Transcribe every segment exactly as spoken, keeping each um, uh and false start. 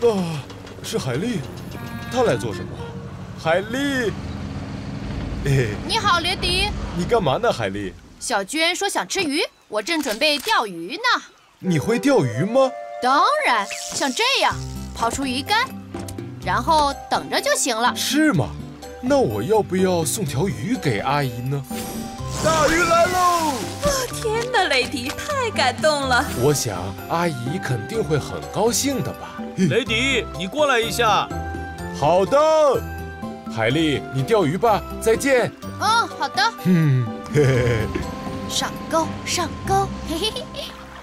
啊，是海丽，她来做什么？海丽，嘿， 你好，雷迪。 你干嘛呢，海丽？ 小娟说想吃鱼，我正准备钓鱼呢。 你会钓鱼吗？ 当然，像这样抛出鱼竿，然后等着就行了。 是吗？那我要不要送条鱼给阿姨呢？大鱼来喽！ 啊，天哪，雷迪，太感动了！ 我想阿姨肯定会很高兴的吧。 雷迪，你过来一下。 好的，海丽，你钓鱼吧，再见。 嗯，好的。 嗯，嘿嘿。 上钩，上钩，嘿嘿嘿。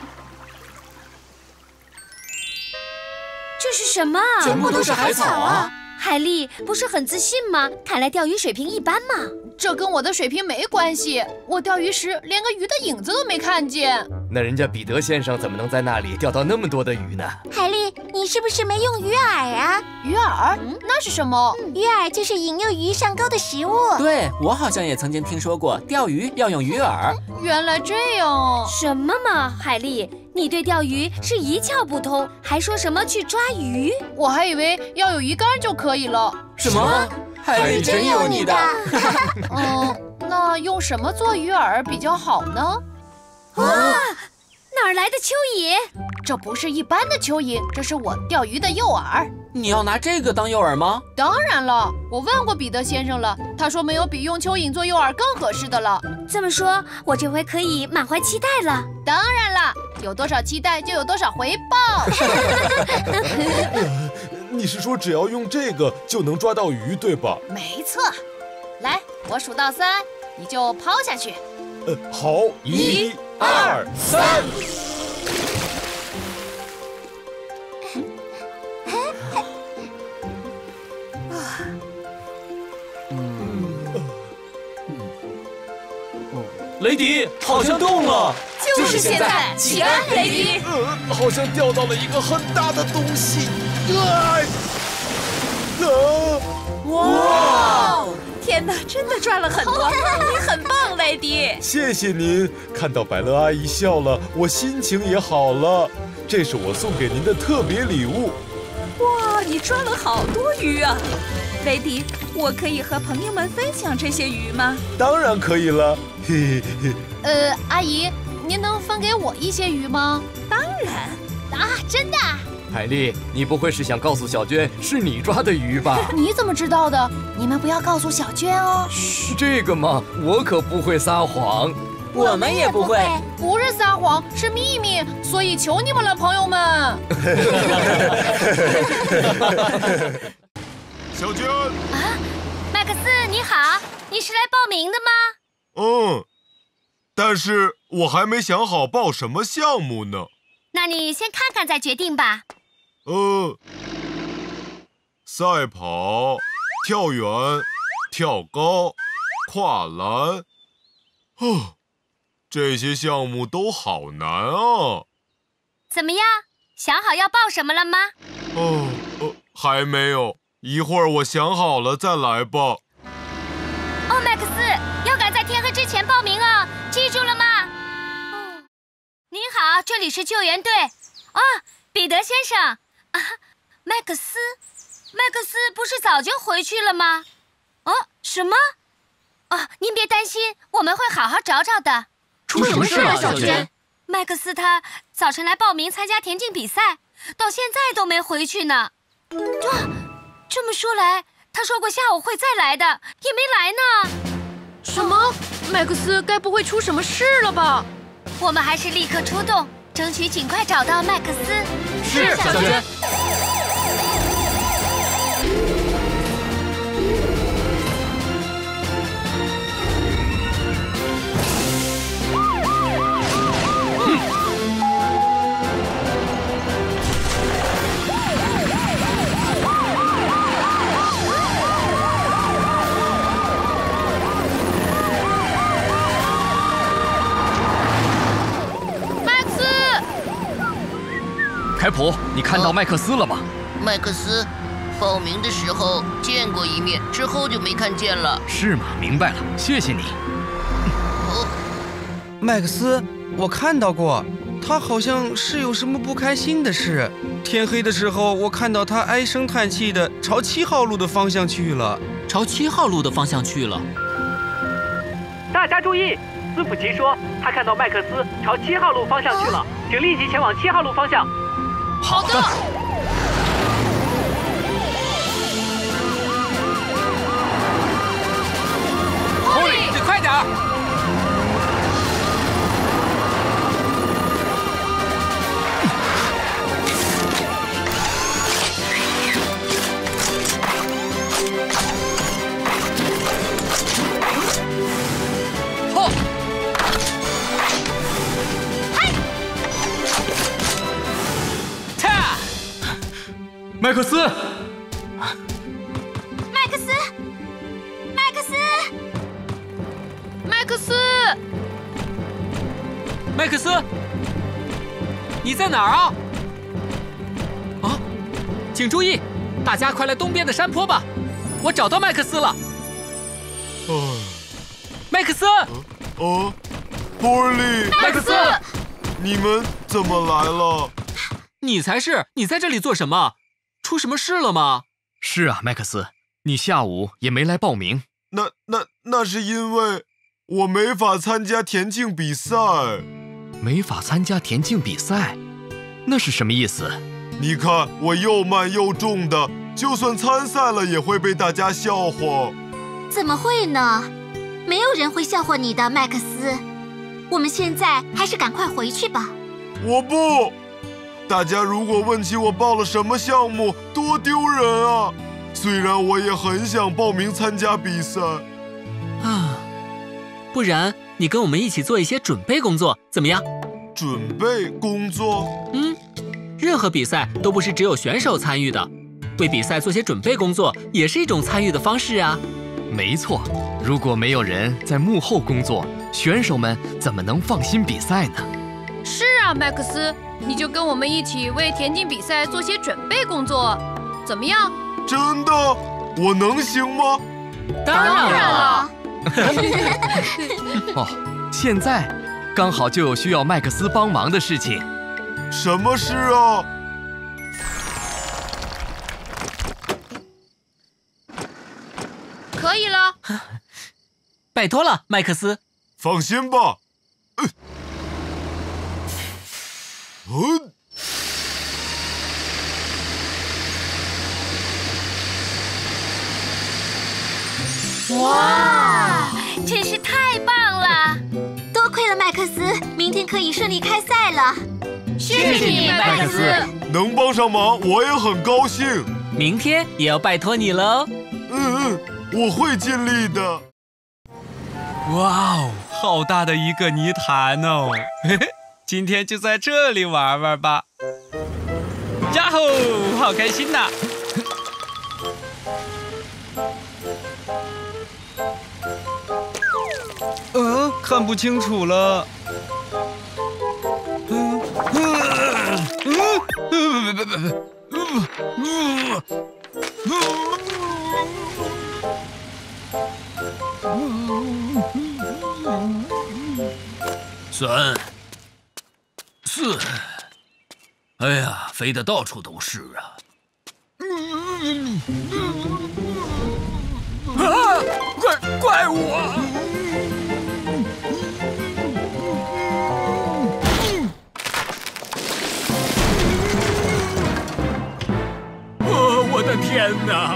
这是什么？ 全部都是海草啊！ 海丽不是很自信吗？看来钓鱼水平一般嘛。 这跟我的水平没关系，我钓鱼时连个鱼的影子都没看见。 那人家彼得先生怎么能在那里钓到那么多的鱼呢？ 海丽，你是不是没用鱼饵啊？ 鱼饵？嗯，那是什么？ 鱼饵就是引诱鱼上钩的食物。 对，我好像也曾经听说过钓鱼要用鱼饵。 原来这样啊！ 什么嘛，海丽，你对钓鱼是一窍不通，还说什么去抓鱼？ 我还以为要有鱼竿就可以了。 什么？海丽真有你的。 嗯，那用什么做鱼饵比较好呢？ 哇，哪儿来的蚯蚓？ 这不是一般的蚯蚓，这是我钓鱼的诱饵。 你要拿这个当诱饵吗？ 当然了，我问过彼得先生了，他说没有比用蚯蚓做诱饵更合适的了。 这么说，我这回可以满怀期待了。 当然了，有多少期待就有多少回报。 你是说只要用这个就能抓到鱼，对吧？ 没错。来，我数到三，你就抛下去。 呃，好，一、二、三。 雷迪好像动了， 就是现在，起来，雷迪！ 呃，好像钓到了一个很大的东西。啊！啊！ 哇！天哪，真的赚了很多，你很棒，雷迪！ 谢谢您，看到百乐阿姨笑了，我心情也好了。这是我送给您的特别礼物。 哇，你抓了好多鱼啊！雷迪，我可以和朋友们分享这些鱼吗？ 当然可以了。嘿嘿嘿。 呃，阿姨，您能分给我一些鱼吗？ 当然。 啊，真的？ 海丽，你不会是想告诉小娟是你抓的鱼吧？ 你怎么知道的？你们不要告诉小娟哦。 嘘，这个嘛，我可不会撒谎。 我们也不会。 不是撒谎，是秘密，所以求你们了，朋友们。 小娟啊，麦克斯，你好，你是来报名的吗？ 嗯，但是我还没想好报什么项目呢。 那你先看看再决定吧。 呃，赛跑、跳远、跳高、跨栏，哦，这些项目都好难啊。 怎么样，想好要报什么了吗？ 哦，呃，还没有。一会儿我想好了再来吧。 哦，麦克斯，要赶在天黑之前报名哦，记住了吗？哦，您好，这里是救援队。哦，彼得先生。啊，麦克斯，麦克斯不是早就回去了吗？哦，什么？哦，您别担心，我们会好好找找的。 出什么事了，小娟？ 麦克斯他早晨来报名参加田径比赛，到现在都没回去呢。啊，这么说来，他说过下午会再来的，也没来呢。 什么？麦克斯该不会出什么事了吧？ 我们还是立刻出动，争取尽快找到麦克斯。 是，小娟。凯普，你看到麦克斯了吗？ 麦克斯，报名的时候见过一面，之后就没看见了。 是吗？明白了，谢谢你。 哦， 麦克斯，我看到过， 他好像是有什么不开心的事。天黑的时候，我看到他唉声叹气的朝七号路的方向去了。 朝七号路的方向去了。 大家注意，斯普奇说他看到麦克斯朝七号路方向去了，请立即前往七号路方向。 好的。 波利，你快点儿！ 麦克斯， 麦克斯，麦克斯， 麦克斯， 麦克斯，你在哪儿啊？啊，请注意，大家快来东边的山坡吧！我找到麦克斯了。 唉， 麦克斯， 哦，波利， 麦克斯， 你们怎么来了？ 你才是！你在这里做什么？出什么事了吗？ 是啊，麦克斯，你下午也没来报名。 那那那是因为我没法参加田径比赛。 没法参加田径比赛？那是什么意思？ 你看我又慢又重的，就算参赛了也会被大家笑话。 怎么会呢？没有人会笑话你的，麦克斯。我们现在还是赶快回去吧。 我不。大家如果问起我报了什么项目，多丢人啊！虽然我也很想报名参加比赛， 啊，不然你跟我们一起做一些准备工作，怎么样？ 准备工作？ 嗯，任何比赛都不是只有选手参与的，为比赛做些准备工作也是一种参与的方式啊。 没错，如果没有人在幕后工作，选手们怎么能放心比赛呢？ 是啊，麦克斯。你就跟我们一起为田径比赛做些准备工作，怎么样？ 真的？我能行吗？ 当然了。 哦，现在刚好就有需要麦克斯帮忙的事情。 什么事啊？ 可以了。 拜托了，麦克斯。 放心吧。呃嗯， 哇，真是太棒了！ 多亏了麦克斯，明天可以顺利开赛了。 谢谢你，麦克斯。 能帮上忙，我也很高兴。 明天也要拜托你喽。 嗯嗯，我会尽力的。 哇哦，好大的一个泥潭哦！嘿嘿。今天就在这里玩玩吧！呀吼，好开心呐！嗯，看不清楚了。嗯嗯嗯嗯嗯嗯三。四，哎呀，飞得到处都是啊！ 啊，怪怪物啊！ 哦，我的天哪！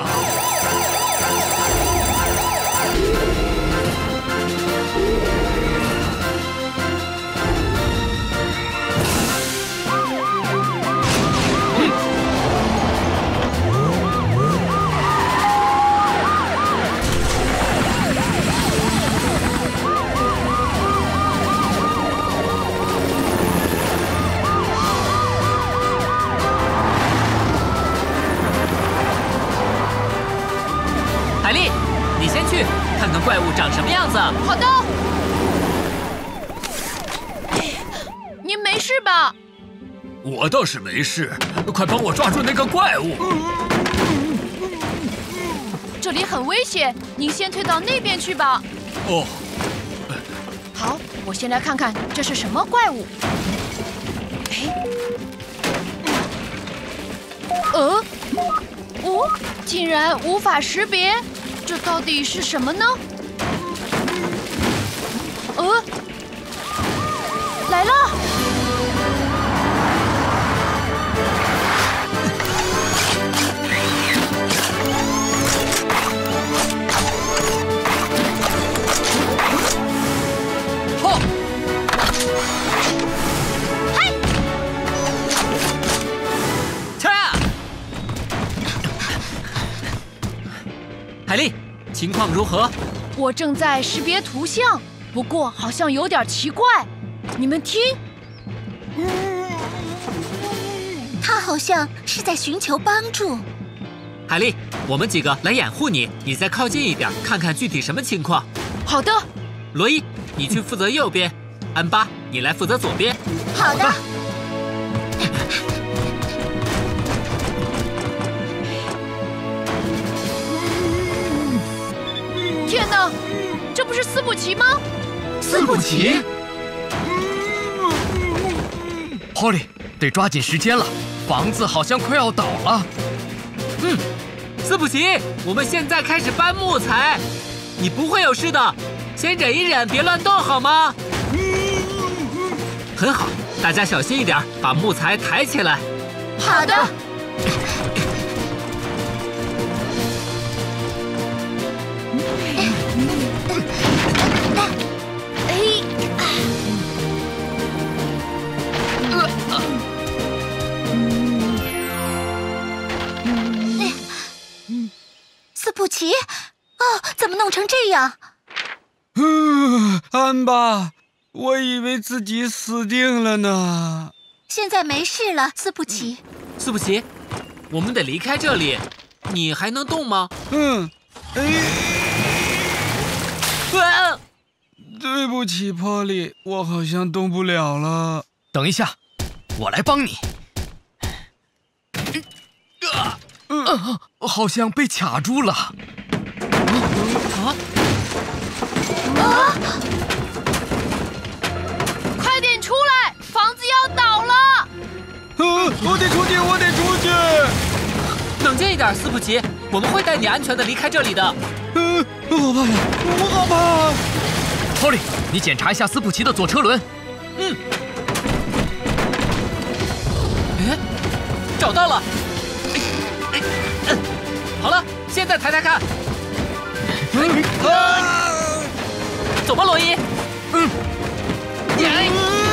海莉，你先去看看怪物长什么样子。 好的。您没事吧？ 我倒是没事，快帮我抓住那个怪物！ 这里很危险，您先退到那边去吧。 哦。 好，我先来看看这是什么怪物。 呃，哦，竟然无法识别，这到底是什么呢？呃，来了！ 吼！ 嗨！ 切！海莉，情况如何？ 我正在识别图像，不过好像有点奇怪。你们听， 他好像是在寻求帮助。 海莉，我们几个来掩护你，你再靠近一点，看看具体什么情况。 好的。 罗伊，你去负责右边；安巴，你来负责左边。 好的。 天哪，这不是斯普奇吗？ 斯普奇 ，Polly， 得抓紧时间了，房子好像快要倒了。 嗯，斯普奇，我们现在开始搬木材，你不会有事的，先忍一忍，别乱动好吗？很好，大家小心一点，把木材抬起来。 好的。斯普奇，哦，怎么弄成这样？ 嗯，安巴，我以为自己死定了呢。 现在没事了，斯普奇。 斯普奇，我们得离开这里，你还能动吗？ 嗯，哎， 啊！ 对不起，Polly，我好像动不了了。 等一下，我来帮你。啊，呃，好像被卡住了。 啊！ 啊！快点出来，房子要倒了！ 呃，我得出去，我得出去。 冷静一点，斯普奇，我们会带你安全的离开这里的。 嗯，我好怕呀，我好怕。 Polly， 你检查一下斯普奇的左车轮。 嗯。哎，找到了。哎哎嗯，好了，现在抬抬看。 嗯啊！ 走吧，罗伊。 嗯。 哎。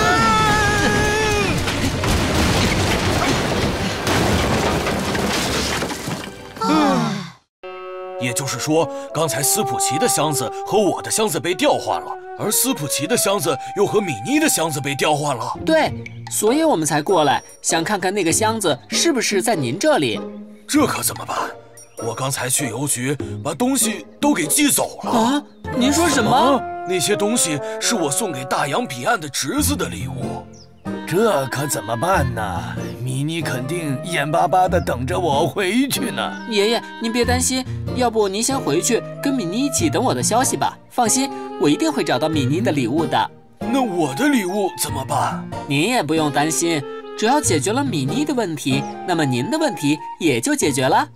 啊。 也就是说，刚才斯普奇的箱子和我的箱子被调换了，而斯普奇的箱子又和米妮的箱子被调换了。 对，所以我们才过来，想看看那个箱子是不是在您这里。 这可怎么办？我刚才去邮局把东西都给寄走了。 啊？您说什么？ 啊，那些东西是我送给大洋彼岸的侄子的礼物。 这可怎么办呢？米妮肯定眼巴巴地等着我回去呢。 爷爷，您别担心，要不您先回去跟米妮一起等我的消息吧。放心，我一定会找到米妮的礼物的。 那我的礼物怎么办？ 您也不用担心，只要解决了米妮的问题，那么您的问题也就解决了。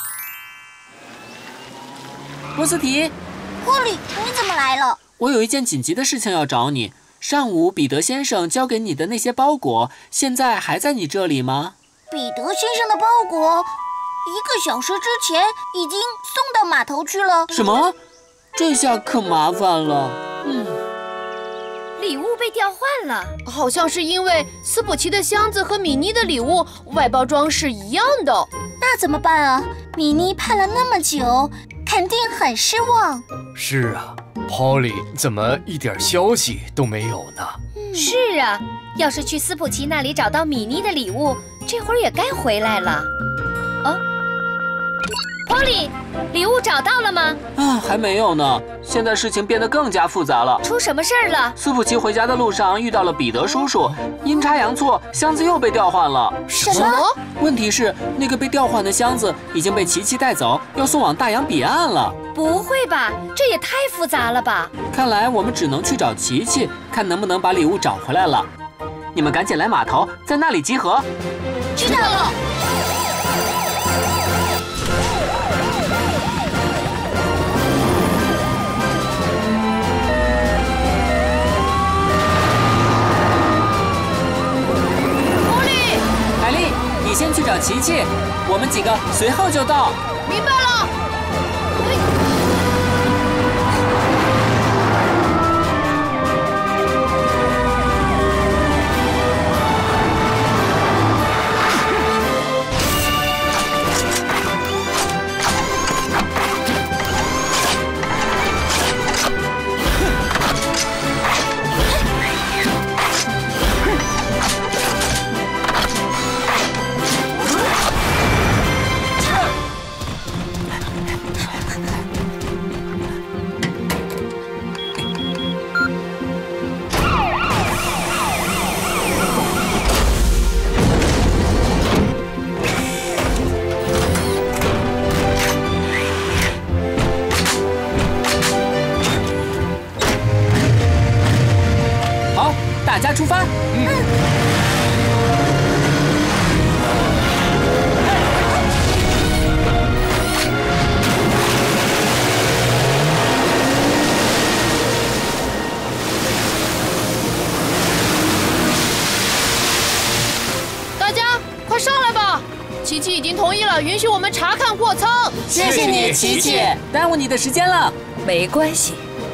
波斯提， 波利，你怎么来了？ 我有一件紧急的事情要找你。上午彼得先生交给你的那些包裹，现在还在你这里吗？ 彼得先生的包裹，一个小时之前已经送到码头去了。 什么？这下可麻烦了。嗯， 礼物被调换了， 好像是因为斯普奇的箱子和米妮的礼物外包装是一样的。 那怎么办啊？米妮盼了那么久，肯定很失望。 是啊。Polly 怎么一点消息都没有呢？ 是啊，要是去斯普奇那里找到米妮的礼物，这会儿也该回来了。啊 ，Polly， 礼物找到了吗？ 啊，还没有呢。现在事情变得更加复杂了。 出什么事儿了？ 斯普奇回家的路上遇到了彼得叔叔，阴差阳错，箱子又被调换了。 什么？ 问题是那个被调换的箱子已经被琪琪带走，要送往大洋彼岸了。 不会吧，这也太复杂了吧！ 看来我们只能去找琪琪，看能不能把礼物找回来了。你们赶紧来码头，在那里集合。 知道了。 琪琪，我们几个随后就到。 明白了。 大家出发。嗯。 大家快上来吧！琪琪已经同意了，允许我们查看货舱。 谢谢你，琪琪，耽误你的时间了。 没关系。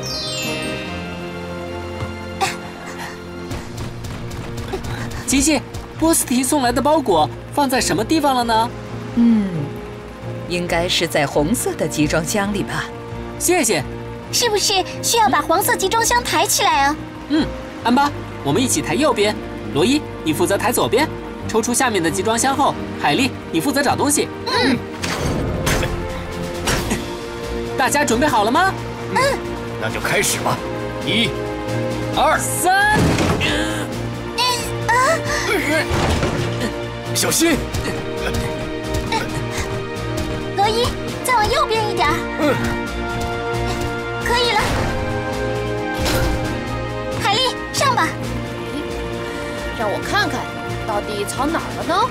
琪琪，波斯提送来的包裹放在什么地方了呢？ 嗯，应该是在红色的集装箱里吧。 谢谢。 是不是需要把黄色集装箱抬起来啊？ 嗯，安巴，我们一起抬右边。罗伊，你负责抬左边。抽出下面的集装箱后，海莉，你负责找东西。嗯。大家准备好了吗？ 嗯，那就开始吧。一、二、 三。 小心！ 罗伊，再往右边一点。嗯，可以了。海莉，上吧。 让我看看，到底藏哪儿了呢？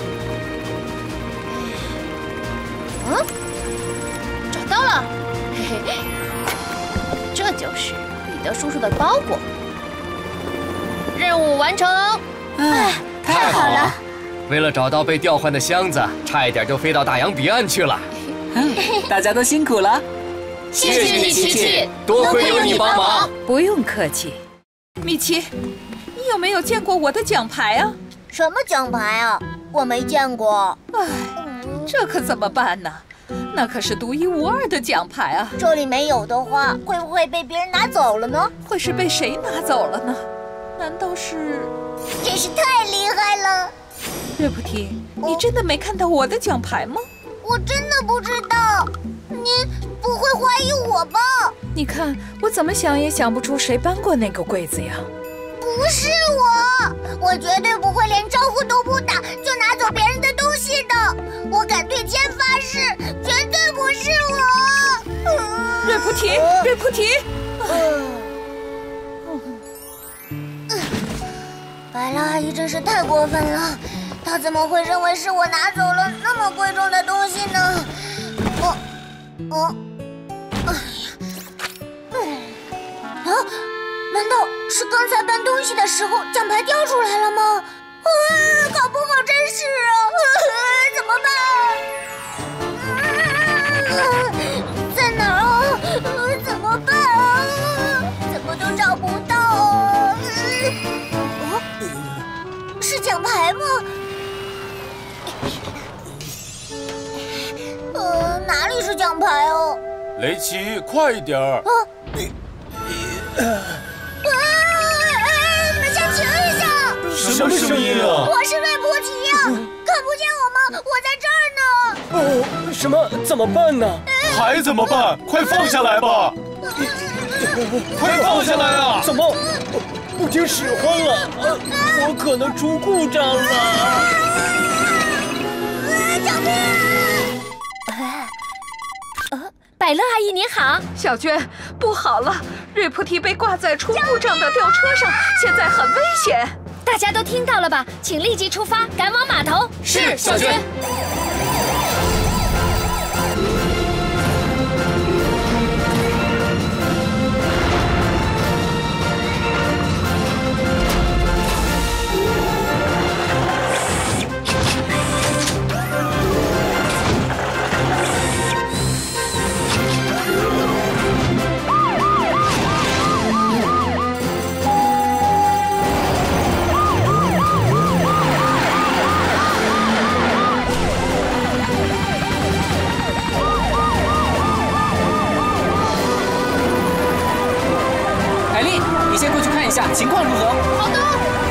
嗯，找到了，嘿嘿，这就是彼得叔叔的包裹。任务完成。 哎，太好了！ 为了找到被调换的箱子，差一点就飞到大洋彼岸去了。 大家都辛苦了， 谢谢你，琪琪， 多亏有你帮忙。 不用客气。米奇，你有没有见过我的奖牌啊？ 什么奖牌啊？我没见过。 哎，这可怎么办呢？那可是独一无二的奖牌啊！ 这里没有的话，会不会被别人拿走了呢？ 会是被谁拿走了呢？难道是？ 真是太厉害了！ 瑞普提，你真的没看到我的奖牌吗？ 我真的不知道。您不会怀疑我吧？ 你看，我怎么想也想不出谁搬过那个柜子呀。 不是我，我绝对不会连招呼都不打就拿走别人的东西的。我敢对天发誓，绝对不是我。 瑞普提，瑞普提。 白拉阿姨真是太过分了，她怎么会认为是我拿走了那么贵重的东西呢？我，我，哎呀，啊，难道是刚才搬东西的时候奖牌掉出来了吗？啊，搞不好真是啊！怎么办？啊，在哪儿啊？怎么办啊？怎么都找不到啊！是奖牌吗？呃，哪里是奖牌哦？ 雷奇，快一点儿！ 啊！啊！你们先停一下！ 什么声音啊？ 我是瑞普提呀，看不见我吗？我在这儿呢。 哦，什么？怎么办呢？ 还怎么办？快放下来吧！快放下来啊！ 怎么？不听使唤了，呃，我可能出故障了。 救命啊！呃，百乐阿姨您好， 小娟，不好了，瑞普提被挂在出故障的吊车上，现在很危险。 大家都听到了吧？请立即出发，赶往码头。 是，小娟。 看一下情况如何。 好的。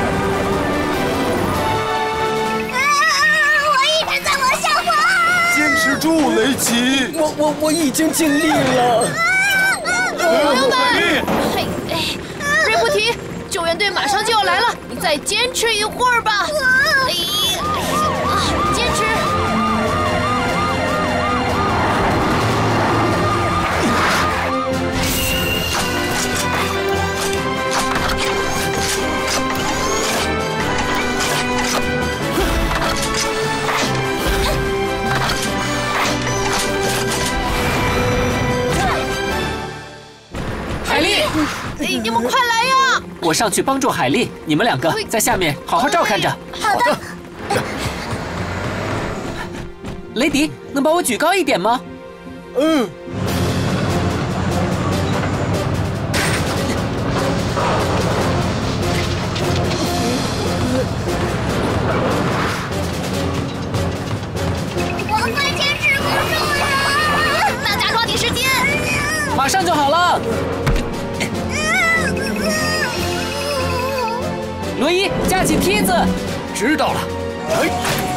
啊！我一直在往下滑。 坚持住，雷奇！ 我我我已经尽力了。 朋友们，嘿，哎，瑞菩提，救援队马上就要来了，你再坚持一会儿吧。哎呀，啊，坚持。 海莉， 哎，你们快来呀！ 我上去帮助海莉，你们两个在下面好好照看着。 好的。 雷迪，能把我举高一点吗？ 嗯。 我快坚持不住了！ 大家抓紧时间， 马上就好了。罗伊，架起梯子。 知道了。哎。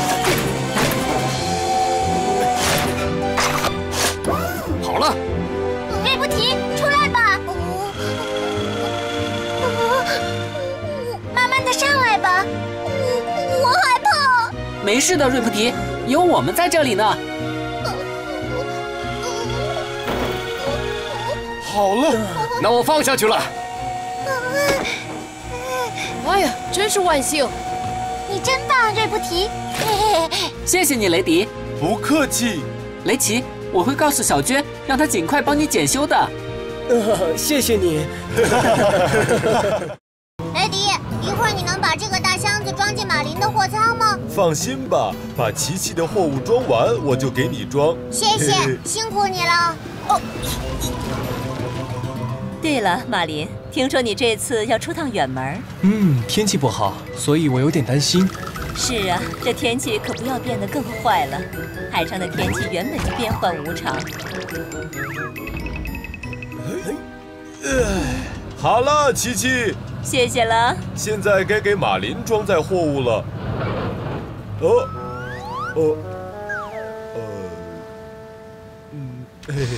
好了。 瑞菩提，出来吧。慢慢的上来吧。我我害怕。 没事的，瑞菩提，有我们在这里呢。 好了， 那我放下去了。 哎呀，真是万幸！ 你真棒，瑞菩提。 谢谢你，雷迪。 不客气。 雷奇，我会告诉小娟，让她尽快帮你检修的。 呃，谢谢你。 雷迪，一会儿你能把这个大箱子装进马林的货舱吗？ 放心吧，把琪琪的货物装完，我就给你装。 谢谢，辛苦你了。哦。 对了，马林，听说你这次要出趟远门。 嗯，天气不好，所以我有点担心。 是啊，这天气可不要变得更坏了。海上的天气原本就变幻无常。 好了，琪琪。 谢谢了。 现在该给马林装载货物了。哦，哦，呃，嗯，嘿嘿。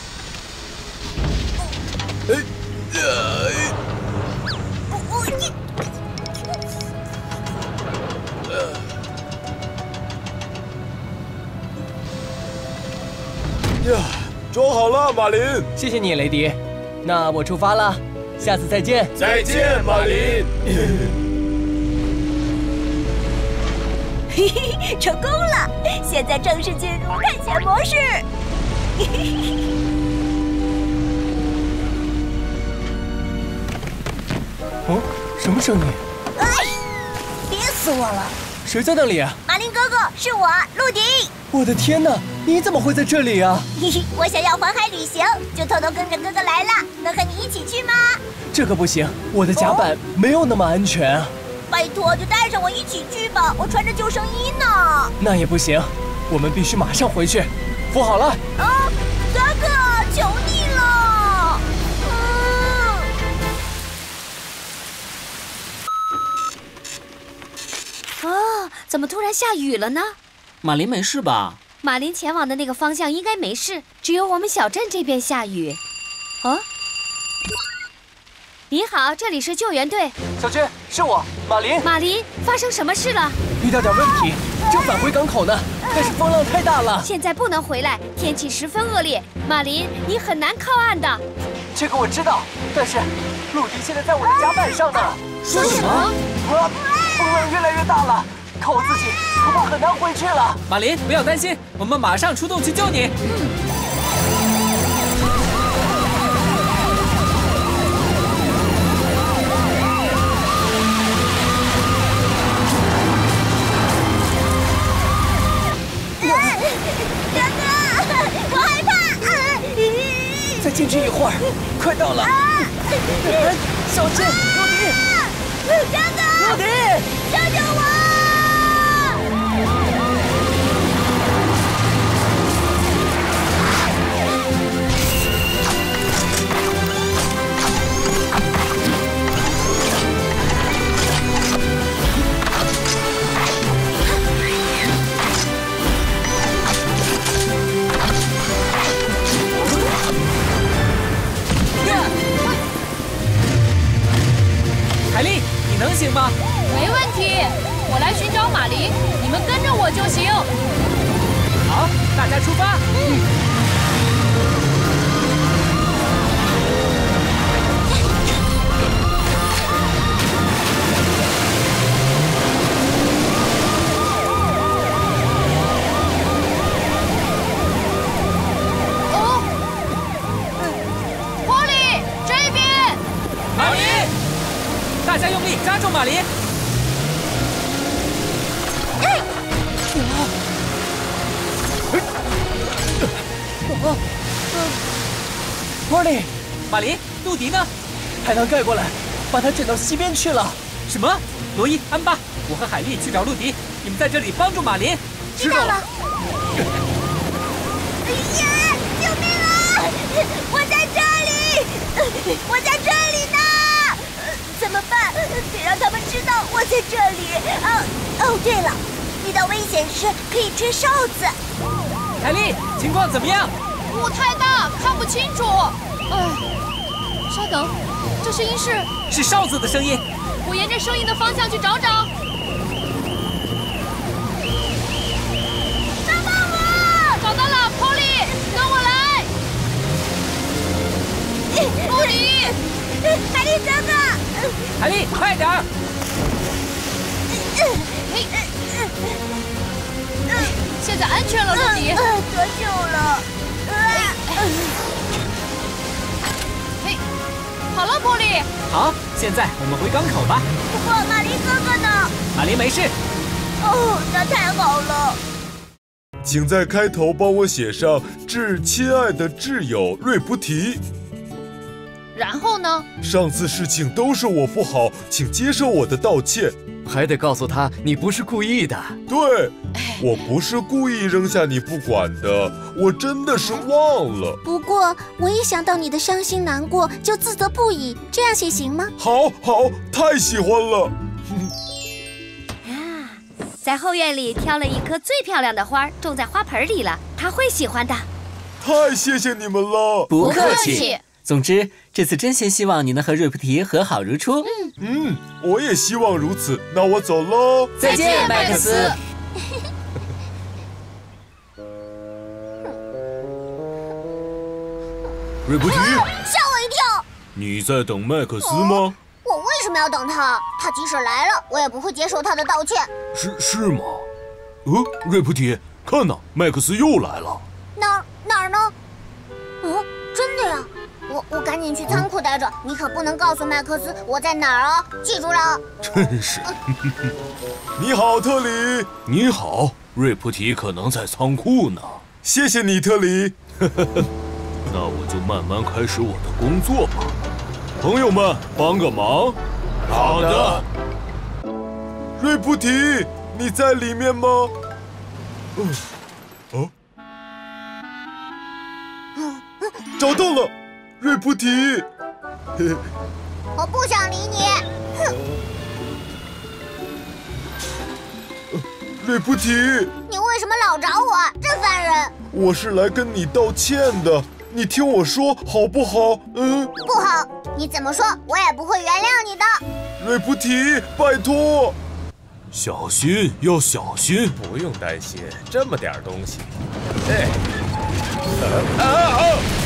哎，哎，呀，装好了，马林。 谢谢你，雷迪。那我出发了，下次再见。 再见，马林。 嘿嘿，成功了！现在正式进入探险模式。嘿嘿嘿。 哦，什么声音？ 哎，憋死我了！ 谁在那里啊？ 马林哥哥，是我，陆迪。 我的天哪，你怎么会在这里啊？ 嘿嘿，我想要环海旅行，就偷偷跟着哥哥来了。能和你一起去吗？ 这可不行，我的甲板没有那么安全啊。 拜托，就带上我一起去吧，我穿着救生衣呢。 那也不行，我们必须马上回去。扶好了。 啊，哥哥，求你了。嗯。 哦，怎么突然下雨了呢？ 马林没事吧？ 马林前往的那个方向应该没事，只有我们小镇这边下雨。哦，你好，这里是救援队。 小娟，是我，马林。 马林，发生什么事了？ 遇到点问题，正返回港口呢，但是风浪太大了， 现在不能回来，天气十分恶劣。马林，你很难靠岸的。 这个我知道，但是陆迪现在在我的甲板上呢。 说什么？ 啊！风浪越来越大了，靠我自己恐怕很难回去了。 马林，不要担心，我们马上出动去救你。 嗯。 再坚持一会儿，快到了！啊、小心，陆迪！ 哥哥， 陆迪， 救救我！ 吗？ 没问题，我来寻找马林，你们跟着我就行。 好，大家出发。嗯。大家用力扎住马林！ 哎！ 哦，波利，马林，陆迪呢？ 海浪盖过来，把他卷到西边去了。 什么？罗伊、安巴，我和海莉去找陆迪，你们在这里帮助马林。 知道了。 哎呀！救命啊！我在这里，我在这里呢。怎么办？得让他们知道我在这里。哦哦，对了，遇到危险时可以吹哨子。 海莉，情况怎么样？ 雾太大，看不清楚。哎，稍等，这声音是…… 是哨子的声音。 我沿着声音的方向去找找。 帮帮我！ 找到了 ，Polly， 跟我来。陆迪， 海莉哥哥。 海莉，快点儿！ 嘿，现在安全了，陆迪。 得救了！ 嘿，好了，波利。 好，现在我们回港口吧。 不过马林哥哥呢？ 马林没事。 哦，那太好了。 请在开头帮我写上“致亲爱的挚友瑞菩提”。 然后呢？ 上次事情都是我不好，请接受我的道歉。 还得告诉他你不是故意的。 对，我不是故意扔下你不管的，我真的是忘了。 不过我一想到你的伤心难过，就自责不已。这样写行吗？ 好，好，太喜欢了。 啊，在后院里挑了一棵最漂亮的花，种在花盆里了，他会喜欢的。 太谢谢你们了， 不客气。总之，这次真心希望你能和瑞菩提和好如初。 嗯嗯，我也希望如此。那我走喽， 再见，麦克斯。 瑞菩提， 吓我一跳！ 你在等麦克斯吗？ 我为什么要等他？他即使来了，我也不会接受他的道歉。 是是吗？呃，瑞菩提，看呐，麦克斯又来了。 哪儿哪儿呢？哦，真的呀！我我赶紧去仓库待着，你可不能告诉麦克斯我在哪儿啊！记住了。 真是。 你好，特里。 你好，瑞菩提可能在仓库呢。 谢谢你，特里。 那我就慢慢开始我的工作吧。朋友们，帮个忙。 好的。瑞菩提，你在里面吗？哦，哦，找到了。瑞菩提， 我不想理你。哼！ 瑞菩提， 你为什么老找我？真烦人！ 我是来跟你道歉的，你听我说好不好？嗯， 不好，你怎么说我也不会原谅你的。 瑞菩提，拜托， 小心，要小心。 不用担心，这么点东西。哎。 啊啊！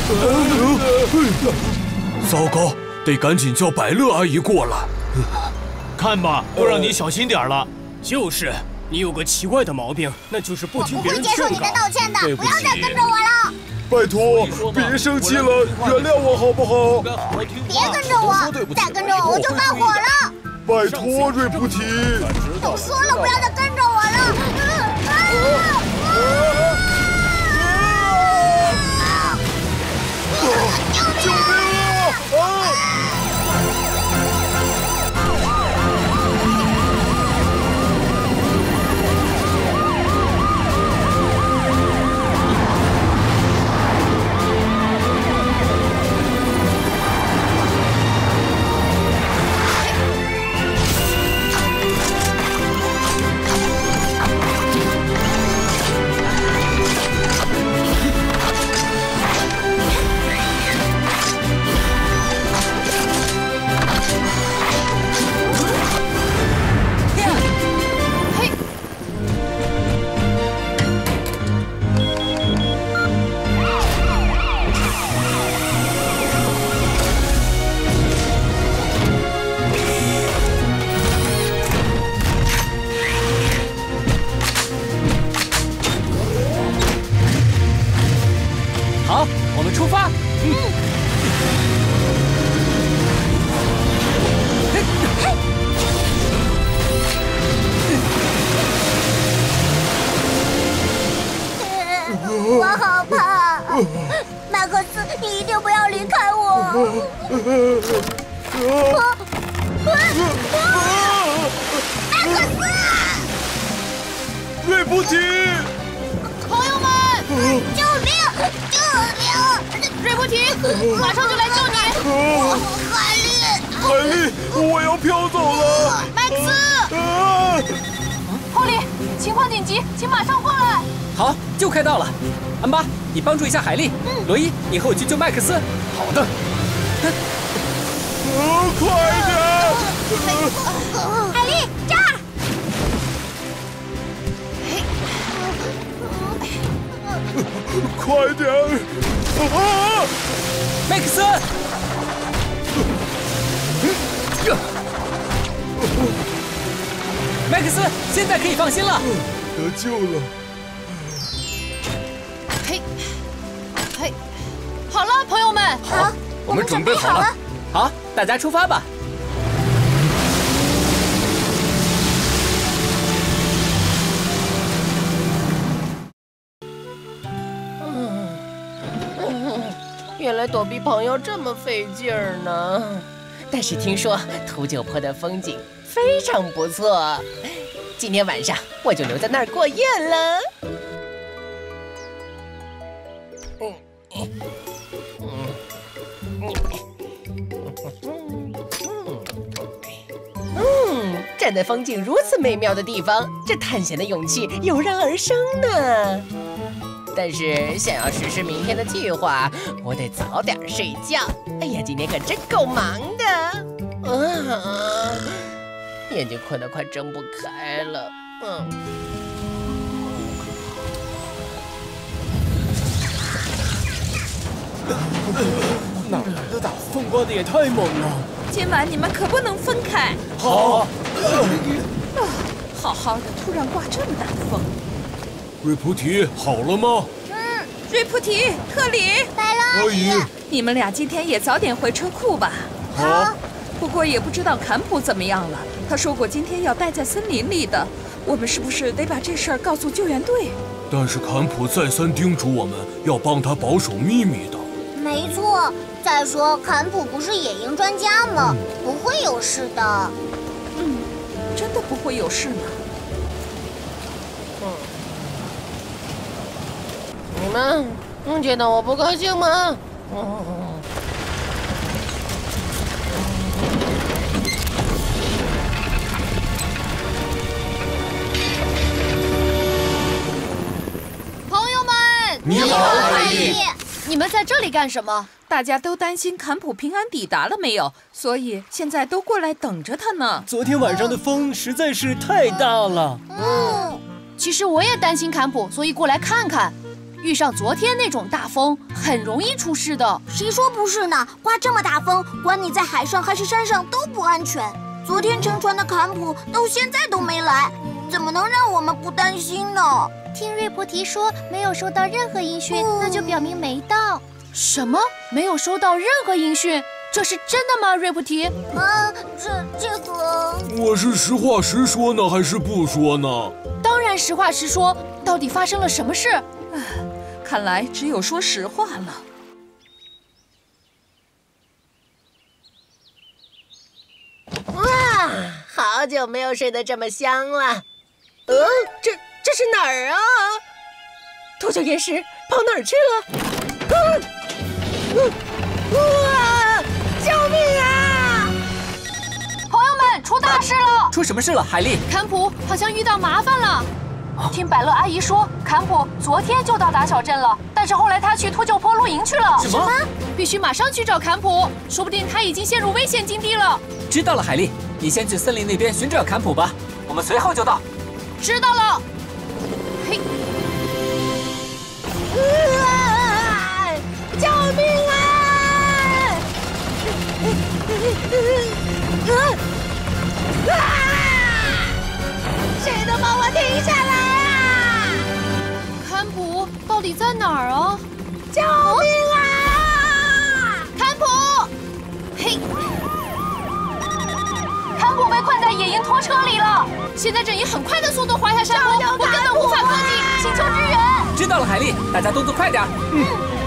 糟糕，得赶紧叫百乐阿姨过来。 看吧，都让你小心点了。就是，你有个奇怪的毛病，那就是不听别人劝告。 我不会接受你的道歉的，不要再跟着我了。 拜托，别生气了，原谅我好不好？ 别跟着我，再跟着我我就发火了。 拜托，瑞菩提。 都说了不要再跟着我了。啊啊救命啊！啊！ 好，我们出发。嗯。 我好怕，麦克斯，你一定不要离开我。麦克斯， 瑞菩提， 朋友们， 救命！救命！ 瑞菩提，马上就来救你。 海莉， 海莉，我要飘走了。 麦克斯， 啊！ 霍利，情况紧急，请马上过来。 好，就快到了。安巴，你帮助一下海莉。嗯。罗伊，你和我去救麦克斯。 好的。 呃，快点！ 海莉，这儿。 快点！啊！ 麦克斯。麦克斯，现在可以放心了。 得救了。 嘿，嘿，好了，朋友们， 好， 我们准备好了。 好，大家出发吧。 原来躲避朋友这么费劲儿呢。但是听说秃鹫坡的风景非常不错，今天晚上我就留在那儿过夜了。嗯嗯，站在风景如此美妙的地方，这探险的勇气油然而生呢。但是想要实施明天的计划，我得早点睡觉。哎呀，今天可真够忙的，啊，眼睛困得快睁不开了。嗯。 哪来的大风，刮得也太猛了！ 今晚你们可不能分开。 好。啊， 好好的，突然刮这么大的风。 瑞菩提，好了吗？ 嗯，瑞菩提，特里， 来了。 阿姨， 你们俩今天也早点回车库吧。 好。 不过也不知道坎普怎么样了，他说过今天要待在森林里的。我们是不是得把这事儿告诉救援队？ 但是坎普再三叮嘱我们要帮他保守秘密的。 没错，再说坎普不是野营专家吗？嗯、不会有事的。 嗯，真的不会有事呢。 嗯，你们嗯见到我不高兴吗？嗯。 朋友们， 你好，海莉。 你们在这里干什么？ 大家都担心坎普平安抵达了没有，所以现在都过来等着他呢。 昨天晚上的风实在是太大了。 嗯，其实我也担心坎普，所以过来看看。遇上昨天那种大风，很容易出事的。 谁说不是呢？刮这么大风，管你在海上还是山上都不安全。昨天乘船的坎普到现在都没来，怎么能让我们不担心呢？ 听瑞菩提说没有收到任何音讯，嗯、那就表明没到。 什么？没有收到任何音讯？这是真的吗，瑞菩提？ 啊，这这个…… 我是实话实说呢，还是不说呢？ 当然实话实说。到底发生了什么事？ 唉，看来只有说实话了。 哇，好久没有睡得这么香了。呃，这这是哪儿啊？秃鹫岩石跑哪儿去了？啊！哇！救命啊！ 朋友们，出大事了！ 出什么事了，海莉？ 坎普好像遇到麻烦了。听百乐阿姨说，坎普昨天就到达小镇了，但是后来他去秃鹫坡露营去了。 什么？ 必须马上去找坎普，说不定他已经陷入危险境地了。 知道了，海莉，你先去森林那边寻找坎普吧，我们随后就到。 知道了。嘿。 啊！救命啊！啊！谁能帮我停下来啊？ 坎普到底在哪儿啊？ 救命！ 经拖车里了。现在正以很快的速度滑下山坡，我根本无法靠近，请求支援。 知道了，海莉，大家动作快点。嗯。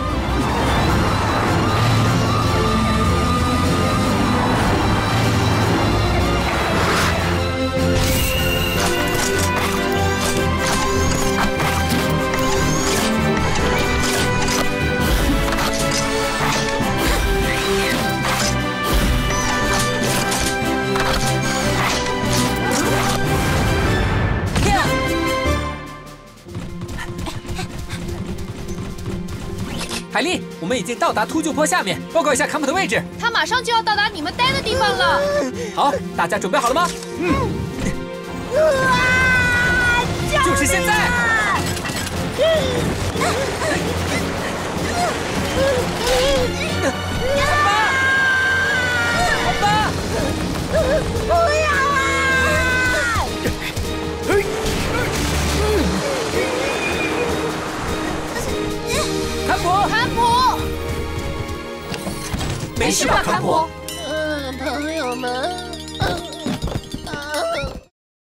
海莉，我们已经到达秃鹫坡下面，报告一下坎普的位置。 他马上就要到达你们待的地方了。 好，大家准备好了吗？嗯。就是现在！好吧， 不要啊！ 坎普， 坎普， 没事吧，坎普？